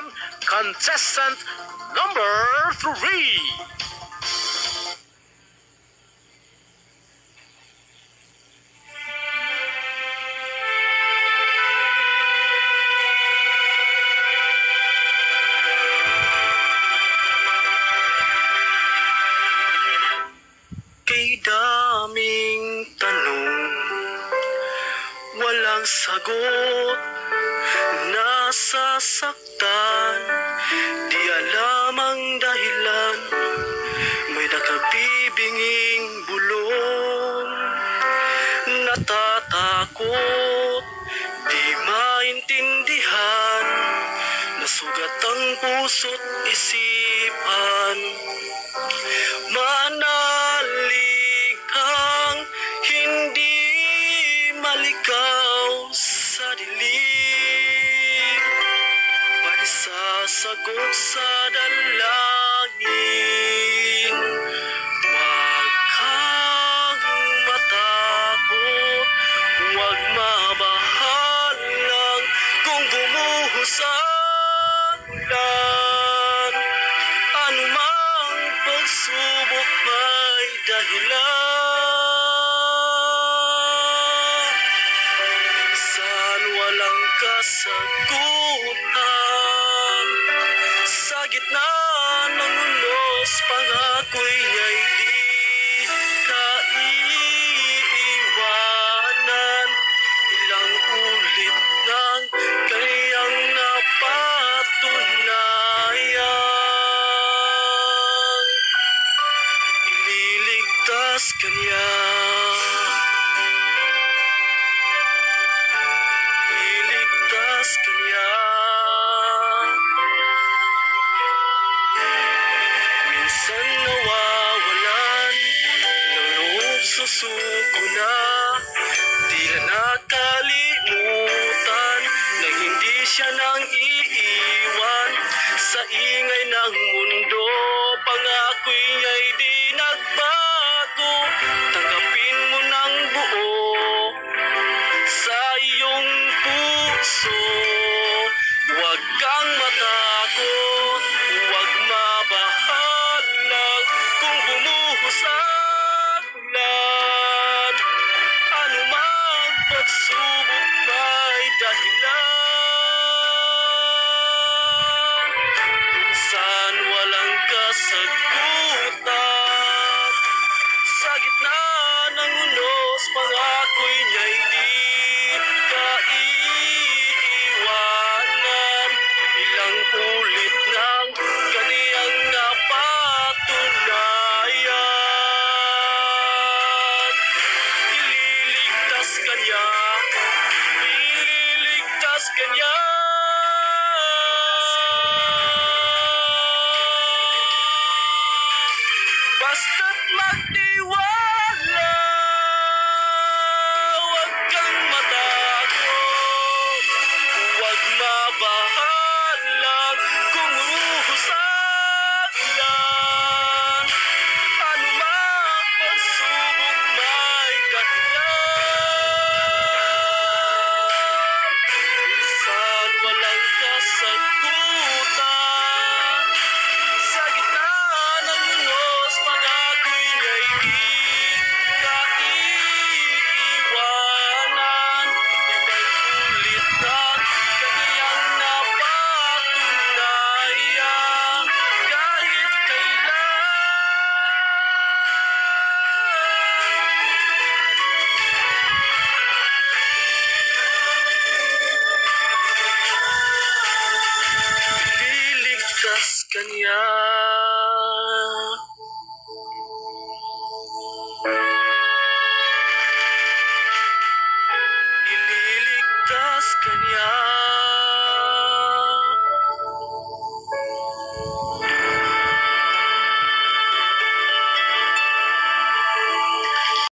from contestant number 3. Kay daming tanong, walang sagot, nasasaktan, di alam ang dahilan, may nakabibinging bulong, natatakot, di maintindihan, nasugat ang puso't isipan. Manalig kang hindi malikaw sa dilim, may sasagot sa dalangin. Huwag kang matakot, huwag mabahalang kung bumuhos ang ulan. Anumang pagsubok may dahilan. Minsan walang kasagutan, sa gitna ng unos pangako'y niya'y di kaiiwanan. Ilang ulit nang kanyang napatunayan, ililigtas kanya, ililigtas kanya. Minsan nawawalan ng loob, susuko na, tila nakalimutan na hindi siya nang iiwan sa ingay ng mundo. Pangako'y niya'y di nagbago, tanggapin mo ng buo sa iyong puso. Huwag kang matakot, huwag mabahalang kung bumuhos ang ulan. Anumang pagsubok may dahilan. Minsan walang kasagutan, sa gitna ng unos pangako'y niya'y di kaiiwanan. Ilang ulit nang kaniyang napatunayan, ililigtas kanya, ililigtas kanya. Basta't magtiwala, huwag kang matakot, huwag mabahalang kung bumuhos ang ulan. Anumang pagsubok may dahilan. Minsan walang kasagutan, sa gitna ng unos pangako'y niya'y di kaiiwanan. Ibang ulit nang kaniyang napatunayan, kahit kailan. Ililigtas kanya.